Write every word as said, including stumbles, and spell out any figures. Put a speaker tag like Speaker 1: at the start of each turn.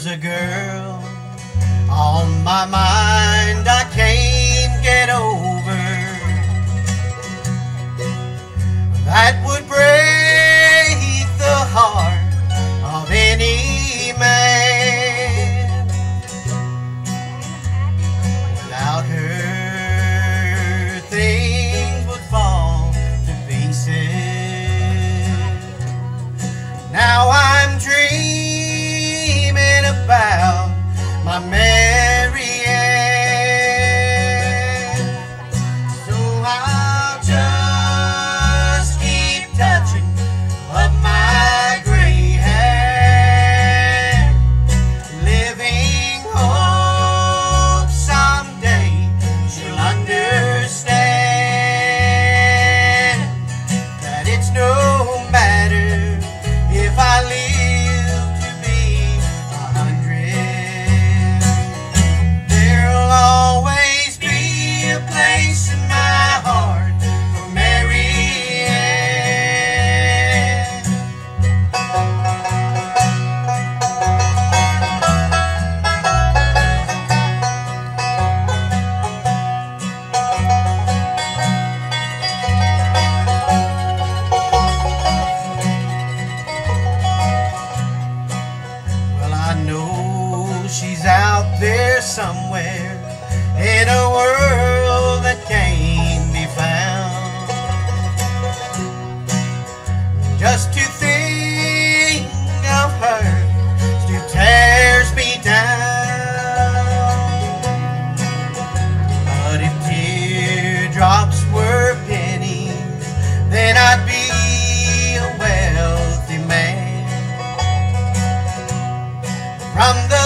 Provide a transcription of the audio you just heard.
Speaker 1: There's a girl on my mind I can't get over, that would break the heart of any man. Without her, things would fall to pieces. Now I'm dreaming about my Mary Ann, so I'll just keep touching up my gray hair, living hope someday she'll understand that it's no matter if I live to be a hundred. There'll always be a place in my heart for Mary Ann. Well, I know she's out there somewhere in a world that can't be found. Just to think of her still tears me down. But if teardrops were pennies, then I'd be a wealthy man. From the